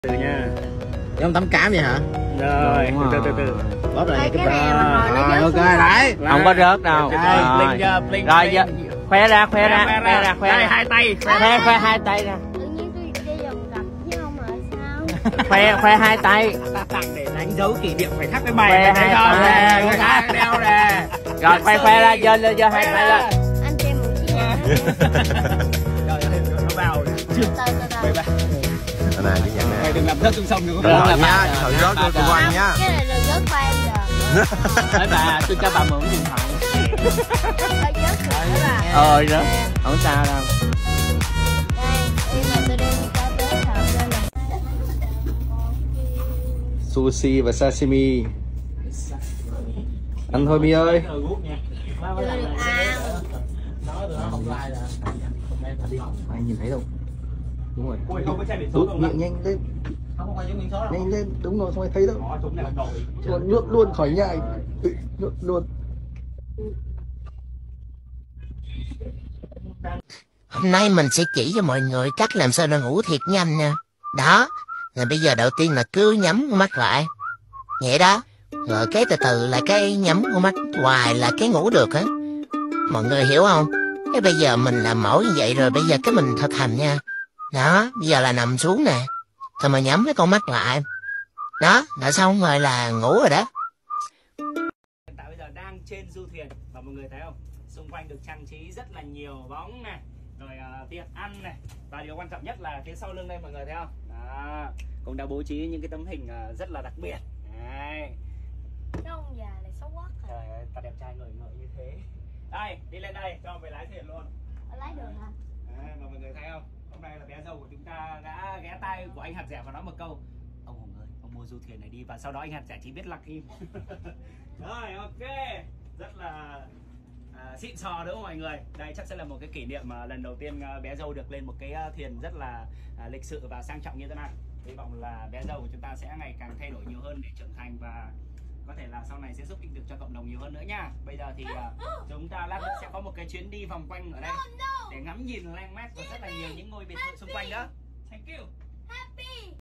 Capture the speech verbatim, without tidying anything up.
Từ nha. Giống tấm cám vậy hả? Rồi, từ từ từ. Bóp lại cái này mà hồi nó rồi, ok rớt xuống đấy. Không có rớt đâu. Đây, bling chưa, bling. Rồi giờ khoe ra, khoe ra, khoe ra, khoe Đây ra. hai tay. Khoe khoe hai tay ra. Tự nhiên tôi đi vòng gặp với ông mà sao? Khoe khoe hai tay. Ta tặng để đánh dấu kỷ niệm khoảnh khắc với mày. Khoe Thấy hai không? tay. Nè, người ta đeo nè. Rồi khoe khoe ra, giơ giơ hai tay lên. Anh cho em một chiếc nha. Trời ơi, nó vào. Từ từ từ từ. Này cái nhận Mày nè. đừng làm rớt xuống sông đừng có. Rồi nha, thử rớt cho tôi quanh nhá. Cái này rồi rớt qua em rồi. Đấy bà, tôi cho bà mượn điện thoại. Ơi rớt rồi đó bà. Ờ rớt, không sao đâu. Đây, nhưng mà tôi đem đi cho tới hợp lên nè. Sushi và sashimi. Ăn thôi Mi ơi. Chưa được ăn. Anh nhìn thấy đâu? Đúng rồi. Ui, không có che biển số Rút không miệng nhanh lên. Không phải giống biển số đâu. Nhanh lên, đúng rồi, không ai thấy đâu. Đó, chúng này là nổi. Luôn luôn luôn khỏi nhai. Ừ, Luôn luôn. Hôm nay mình sẽ chỉ cho mọi người cách làm sao để ngủ thiệt nhanh nha. Đó, rồi bây giờ đầu tiên là cứ nhắm con mắt lại. Vậy đó, rồi cái từ từ là cái nhắm con mắt hoài là cái ngủ được á. Mọi người hiểu không? Cái bây giờ mình làm mẫu như vậy rồi bây giờ cái mình thực hành nha. Đó, bây giờ là nằm xuống nè. Rồi mà nhắm cái con mắt lại. Đó, là xong rồi là ngủ rồi đó. Hiện tại bây giờ đang trên du thuyền và mọi người thấy không? Xung quanh được trang trí rất là nhiều bóng này, rồi uh, tiệc ăn này, và điều quan trọng nhất là phía sau lưng đây mọi người thấy không? Đó, cũng đã bố trí những cái tấm hình uh, rất là đặc biệt. Đấy. Cái ông già này xấu quá. Trời ơi, ta đẹp trai ngời ngợi như thế. Đây, đi lên đây cho mày lái thuyền luôn. Ở lái đường hả? Đấy, và mọi người thấy không? Hôm nay là bé dâu của chúng ta đã ghé tay của anh hạt rẻ và nói một câu: ông Hùng ơi, ông mua du thuyền này đi. Và sau đó anh hạt rẻ chỉ biết lắc im. Rồi, ok, rất là à, xịn sò đúng không mọi người? Đây chắc sẽ là một cái kỷ niệm mà lần đầu tiên à, bé dâu được lên một cái à, thuyền rất là à, lịch sự và sang trọng như thế này. Hy vọng là bé dâu của chúng ta sẽ ngày càng thay đổi nhiều hơn để trưởng thành và có thể là sau này sẽ giúp ích được cho cộng đồng nhiều hơn nữa nha. Bây giờ thì à, chúng ta lát nữa sẽ có một cái chuyến đi vòng quanh ở đây để ngắm nhìn lan mát và rất là nhiều những ngôi biệt thự xung quanh đó. Thank you.